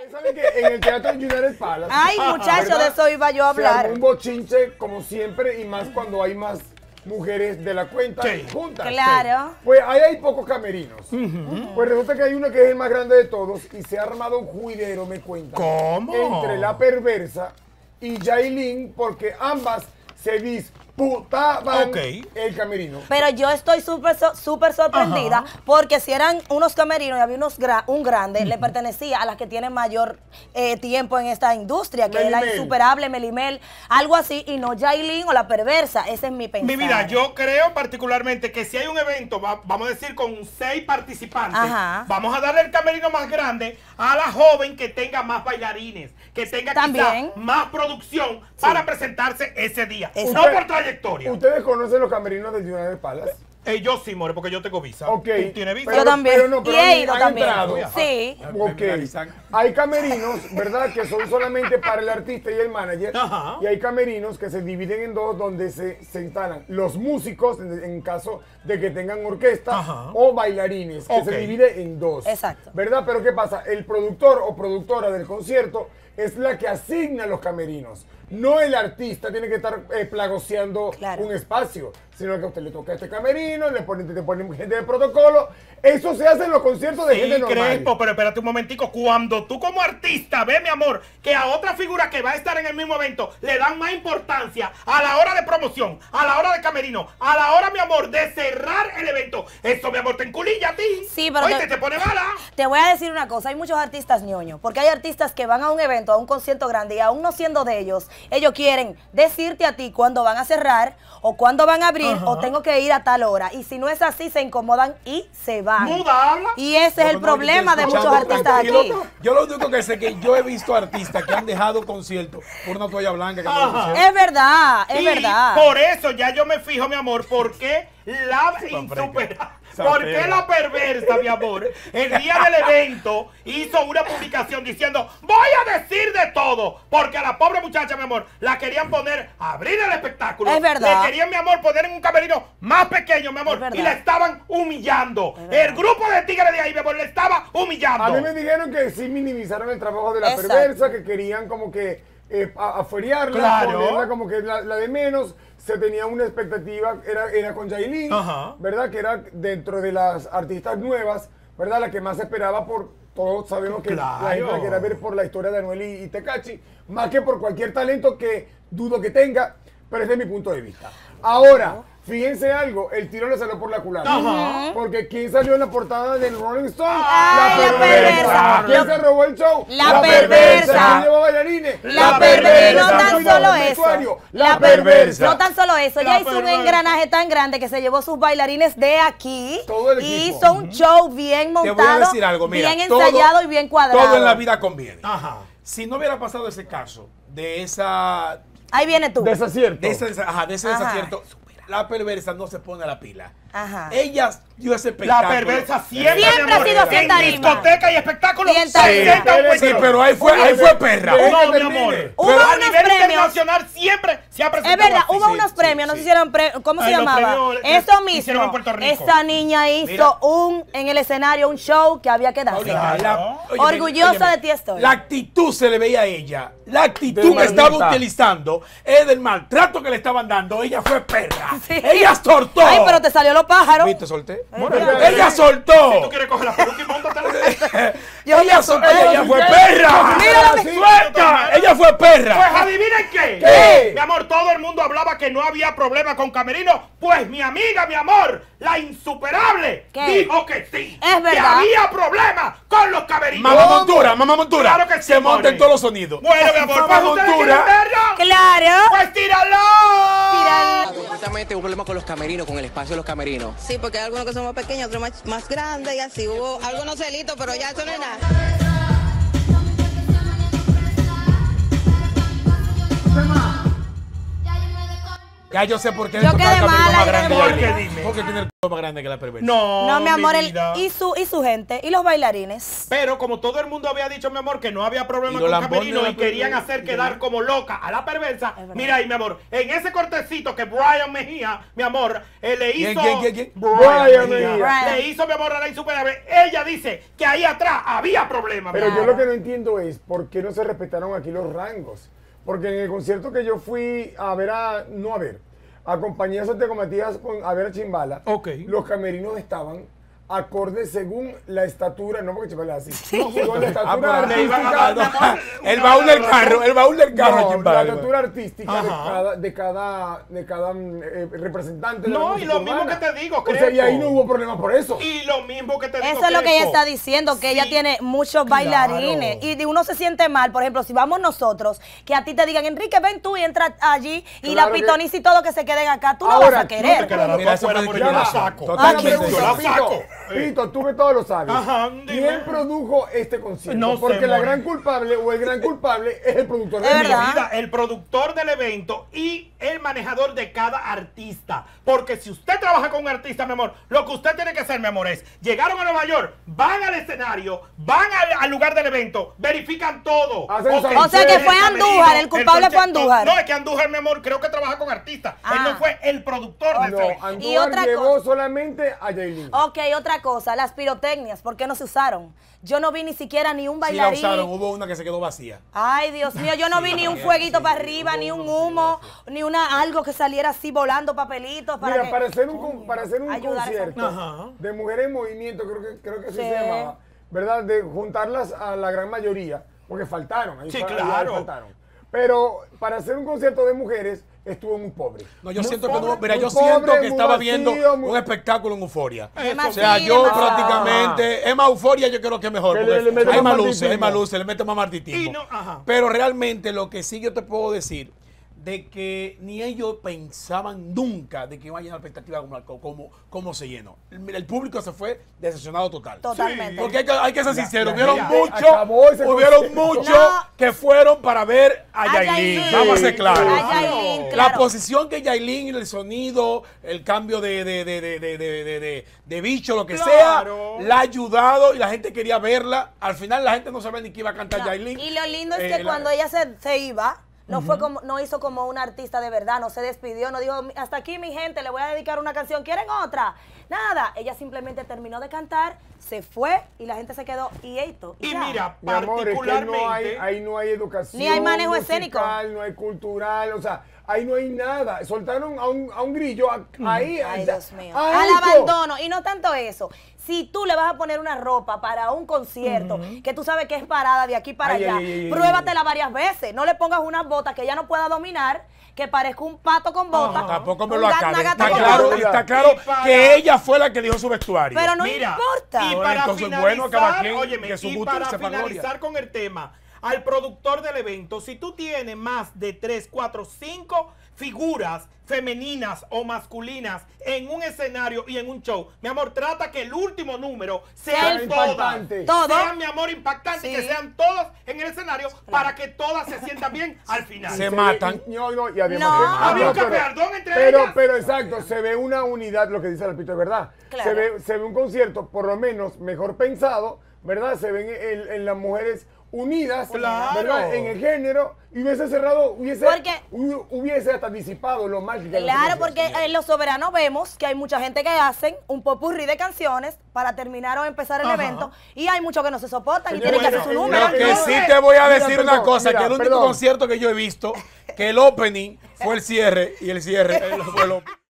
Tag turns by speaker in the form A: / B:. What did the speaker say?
A: ¿Saben que en el Teatro United Palace?
B: Ay, muchacho, de eso iba yo a
A: Se armó
B: hablar.
A: un bochinche, como siempre, y más cuando hay más mujeres de la cuenta juntas.
B: Claro.
A: Pues ahí hay pocos camerinos. Pues resulta que hay uno que es el más grande de todos y se ha armado un juidero, me cuentan.
C: ¿Cómo?
A: Entre la perversa y Yailin, porque ambas se disputaban el camerino.
B: Pero yo estoy súper sorprendida porque si eran unos camerinos y había un grande, le pertenecía a las que tienen mayor tiempo en esta industria, que es la insuperable Melimel, algo así, y no Yailin o la perversa. Ese es mi pensar.
C: Mi vida, yo creo particularmente que si hay un evento, vamos a decir con 6 participantes, vamos a darle el camerino más grande a la joven que tenga más bailarines, que tenga quizá más producción para presentarse ese día. No por trayectoria.
A: ¿Ustedes conocen los camerinos del United Palace?
C: Yo sí, more, porque yo tengo visa.
A: Ok.
C: ¿Tú tienes visa?
B: Yo también.
A: Pero no, pero
B: y he ido
A: han
B: también.
A: entrado.
B: Sí.
A: Ok. Hay camerinos, ¿verdad? Que son solamente para el artista y el manager. Y hay camerinos que se dividen en dos, donde se instalan los músicos, en caso de que tengan orquesta, o bailarines, que se divide en dos.
B: Exacto.
A: ¿Verdad? Pero ¿qué pasa? El productor o productora del concierto es la que asigna los camerinos. No el artista tiene que estar plagoseando un espacio, sino que a usted le toca este camerino, te ponen gente de protocolo. Eso se hace en los conciertos de gente normal.
C: Crespo, pero espérate un momentico. Cuando tú como artista ves, mi amor, que a otra figura que va a estar en el mismo evento le dan más importancia a la hora de promoción, a la hora de camerino, a la hora, mi amor, de cerrar el evento, eso, mi amor, te enculilla a ti.
B: Sí, pero
C: te pone mala.
B: Te voy a decir una cosa, hay muchos artistas ñoños, porque hay artistas que van a un evento, a un concierto grande, y aún no siendo de ellos, ellos quieren decirte a ti cuándo van a cerrar, o cuándo van a abrir, o tengo que ir a tal hora. Y si no es así, se incomodan y se van. Y ese es el problema de muchos artistas aquí.
D: Yo lo único que sé es que yo he visto artistas que han dejado conciertos por una toalla blanca.
B: Es verdad, es verdad.
C: Por eso ya yo me fijo, mi amor, porque la insuperable. ¿Por qué la perversa, mi amor, el día del evento hizo una publicación diciendo, voy a decir de todo? Porque a la pobre muchacha, mi amor, la querían poner a abrir el espectáculo.
B: Es verdad.
C: Le querían, mi amor, poner en un camerino más pequeño, mi amor, y la estaban humillando. El grupo de tigres de ahí, mi amor, le estaba humillando.
A: A mí me dijeron que sí minimizaron el trabajo de la perversa, que querían como que afuerearla, ponerla como que la de menos. Se tenía una expectativa, era con Yailin, ¿verdad? Que era dentro de las artistas nuevas, ¿verdad? La que más esperaba por, todos sabemos que la gente la quiere ver por la historia de Anuel y Tekashi, más que por cualquier talento que dudo que tenga, pero ese es mi punto de vista. Ahora, fíjense algo, el tiro le salió por la culata. Porque ¿quién salió en la portada del Rolling Stone?
B: La perversa.
A: ¿Quién se robó el show?
B: La perversa.
A: ¿Quién llevó bailarines?
B: La perversa. No tan solo eso.
A: La perversa.
B: No tan solo eso. Ella hizo un engranaje tan grande que se llevó sus bailarines de aquí.
A: Todo el
B: y
A: equipo.
B: hizo un show bien montado,
D: Te voy a decir algo, mira,
B: bien ensayado y bien cuadrado.
D: Todo en la vida conviene. Si no hubiera pasado ese caso de esa...
B: Ahí viene tú.
A: Desacierto.
D: De ese desacierto, la perversa no se pone a la pila. Ella dio ese espectáculo.
C: La perversa siempre
B: ha sido así en tarima.
C: discoteca y espectáculos.
D: Sí, pero ahí fue perra.
C: No, mi amor.
B: Hubo
C: a
B: unos
C: nivel
B: premios.
C: internacional siempre se ha presentado.
B: Es verdad,
C: así.
B: hubo unos premios, no se hicieron ¿cómo se
C: Los
B: llamaba?
C: premios
B: Eso
C: que hicieron en
B: mismo.
C: Puerto Rico.
B: Esta niña hizo en el escenario un show que había que darse. Orgullosa de ti estoy.
D: La actitud se le veía a ella. La actitud que estaba utilizando es del maltrato que le estaban dando. Ella fue perra. Ella soltó.
B: Ay, pero te salió los pájaros.
D: ¿Viste? Solté. Ella soltó.
C: Si tú quieres coger la peluca y móntatela.
D: Ella fue perra. Suelta. Ella fue perra.
C: Pues adivinen qué.
D: ¿Qué?
C: Mi amor, todo el mundo hablaba que no había problema con camerino. Pues mi amiga, mi amor, la insuperable, dijo que sí.
B: Es verdad.
C: Que había problema con los camerinos.
D: Mamá Montura.
C: Claro que sí,
D: se monta en
C: more.
D: todos los sonidos.
C: Bueno, mi amor, pues ustedes quieren verlo.
B: Claro.
C: Pues tíralo.
E: Justamente hubo un problema con los camerinos, con el espacio de los camerinos.
F: Sí, porque hay algunos que son más pequeños, otros más grandes y así. Hubo algunos celitos, pero ya eso no es nada.
D: Ya yo sé por qué
B: Yo quedé mala,
D: más grande.
C: ¿Por qué? Dime.
D: Porque tiene el culo más grande que la perversa.
B: No, mi amor,
C: vida.
B: y su gente, y los bailarines.
C: Pero como todo el mundo había dicho, mi amor, que no había problema
D: Y
C: con
D: los lambones
C: Camerino
D: de
C: y
D: la
C: querían
D: perversa.
C: hacer quedar como loca a la perversa,
B: verdad.
C: mira ahí, mi amor, en ese cortecito que Brian Mejía, mi amor, le hizo...
D: ¿Quién?
C: Brian
A: Mejía.
B: Brian.
C: Le hizo, mi amor, a la insuperable. Ella dice que ahí atrás había problema.
A: Pero
C: mi amor.
A: yo lo que no entiendo es por qué no se respetaron aquí los rangos. Porque en el concierto que yo fui a ver a compañías Santiago Matías a ver a Chimbala,
D: Ok.
A: los camerinos estaban acordes según la estatura, no porque Chimbala es así, no, según la estatura
C: le iban a
A: artística.
C: dar, mi amor,
D: El baúl del carro,
A: No, la
D: Chimbala.
A: estatura artística
C: Ajá.
A: de cada representante de la
C: No, y
A: música
C: lo mismo
A: urbana.
C: que te digo,
A: O sea, y ahí
C: Crepo.
A: no hubo problema por eso.
C: Y lo mismo que te digo,
B: Eso es lo que ella
C: Crepo.
B: está diciendo, que ella
C: Sí.
B: tiene muchos bailarines. Y uno se siente mal, por ejemplo, si vamos nosotros, que a ti te digan, Enrique, ven tú y entra allí, y
A: Claro
B: la
A: que-
B: pitoniza y todo que se queden acá, tú no
A: Ahora,
B: vas a
A: no te
B: querer.
C: quedarás
D: Mira,
C: tú
D: eso
C: afuera,
D: fue
C: porque
A: Ya
C: yo la
A: va.
C: saco.
D: Totalmente.
A: Una pregunta,
C: Yo la saco.
A: Pito, tú que todo lo sabes.
C: Ajá, dime.
A: ¿Quién produjo este concierto?
C: No sé,
A: Porque la
C: Moni.
A: gran culpable o el gran culpable es el productor
B: Es
A: del
B: verdad.
A: evento.
C: Vida, el productor del evento y el manejador de cada artista. Porque si usted trabaja con un artista, mi amor, lo que usted tiene que hacer, mi amor, es llegaron a Nueva York, van al escenario, van al lugar del evento, verifican todo.
A: Hacen
C: Ok,
A: su-
B: O sea que fue
C: el camerino,
B: Andújar, el culpable fue
C: concierto.
B: Andújar.
C: No, es que Andújar, mi amor, creo que trabaja con artistas. Él no fue el productor de ese
A: No,
C: evento.
B: Y
A: Andújar
B: otra
A: llevó
B: cosa.
A: solamente a Yailin.
B: Ok, otra cosa, las pirotecnias, ¿por qué no se usaron? Yo no vi ni siquiera ni un
D: Sí la
B: bailarín.
D: usaron, hubo una que se quedó vacía.
B: Ay, Dios mío, yo no vi ni un fueguito para arriba, ni un humo, ni algo que saliera así volando papelitos. Para
A: Mira,
B: que-
A: para hacer un
B: ayudar a esa
A: concierto
C: Ajá.
A: de Mujeres en Movimiento, creo que así
B: Sí.
A: se llamaba, ¿verdad? De juntarlas a la gran mayoría, porque faltaron. Ahí
C: Sí,
A: ahí
C: claro.
A: faltaron. Pero para hacer un concierto de mujeres estuvo muy pobre.
D: No, yo
A: Muy
D: siento que
A: pobre,
D: no, mira,
A: muy
D: yo
A: pobre,
D: siento que
A: muy
D: estaba
A: vacío,
D: viendo
A: muy-
D: un espectáculo en Euforia.
B: Demasiado,
D: O sea, yo
B: demasiado.
D: prácticamente, es más Euforia, yo creo que es mejor.
A: Que
D: Porque
A: le mete
D: hay
A: más
D: más luces, hay
A: martitismo.
D: más luces, le mete más martitismo.
C: Y no, ajá.
D: Pero realmente lo que sí yo te puedo decir, de que ni ellos pensaban nunca de que iba a llenar la expectativa como se llenó. El público se fue decepcionado total.
B: Totalmente.
D: Porque hay que ser sincero,
A: la
D: hubieron
A: gente
D: muchos,
A: acabó ese
D: hubieron
A: concierto.
D: muchos
B: No.
D: que fueron para ver a
B: A
D: Yailin.
B: Yailin.
D: Vamos a ser
A: Sí,
D: claros.
B: A Yailin,
D: La
B: claro.
D: posición que Yailin, el sonido, el cambio de bicho, lo que
C: Claro.
D: sea, la ha ayudado y la gente quería verla. Al final la gente no sabía ni qué iba a cantar
B: No,
D: Yailin.
B: y lo lindo es que
D: la-
B: cuando ella se iba, no fue como, no hizo como una artista de verdad, no se despidió, no dijo, hasta aquí mi gente, le voy a dedicar una canción, ¿quieren otra? Nada, ella simplemente terminó de cantar, se fue y la gente se quedó y esto.
C: Y
B: ya.
C: mira,
A: Mi amor, es que
C: particularmente...
A: ahí no hay educación.
B: Ni hay manejo
A: musical,
B: escénico.
A: No hay cultural, o sea, ahí no hay nada. Soltaron a un grillo ahí.
B: Ay,
A: allá,
B: Dios mío.
A: a
B: Al
A: esto.
B: abandono. Y no tanto eso. Si tú le vas a poner una ropa para un concierto, que tú sabes que es parada de aquí para
A: Ay,
B: allá,
A: ay, ay, ay,
B: pruébatela varias veces. No le pongas unas botas que ella no pueda dominar, que parezca un pato con botas.
D: Tampoco me
B: un
D: lo
B: una
D: acabe.
B: gata
D: Está
B: con
D: claro,
B: botas.
D: está claro
C: Y para-
D: que ella fue la que dijo su vestuario.
B: Pero no
C: Mira,
B: importa.
C: Y
D: Bueno,
C: para
D: entonces,
C: finalizar,
D: bueno, cada quien
C: óyeme,
D: que su
C: y
D: gusto
C: para
D: sepa gloria.
C: finalizar con el tema, al productor del evento, si tú tienes más de 3, 4, 5 figuras femeninas o masculinas en un escenario y en un show, mi amor, trata que el último número
B: Sea
C: sean
B: el
C: todas.
A: impactante.
B: Todo.
C: Sean, mi amor, impactantes,
B: Sí.
C: que sean todas en el escenario para que todas se sientan bien al final.
D: Se matan.
A: No, y además
B: No.
C: Había un
A: pero-
C: campeardón entre ellas.
A: Pero exacto, se ve una unidad, lo que dice Alpito es verdad.
B: Claro.
A: Se ve un concierto, por lo menos, mejor pensado, ¿verdad? Se ven en las mujeres unidas,
C: Claro.
A: ¿verdad? En el género, y hubiese cerrado,
B: Porque-
A: hubiese hasta disipado lo mal que quedó ese
B: Claro,
A: concierto.
B: porque en Los Soberanos vemos que hay mucha gente que hacen un popurrí de canciones para terminar o empezar el
C: Ajá.
B: evento y hay muchos que no se soportan y
A: Señor,
B: tienen que hacer
A: bueno,
B: su
A: mira,
B: número.
D: Lo que
A: no,
D: sí te voy a
A: mira,
D: decir
A: perdón,
D: una cosa,
A: mira,
D: que el único
A: perdón.
D: concierto que yo he visto, que el opening fue el cierre y el cierre fue el opening.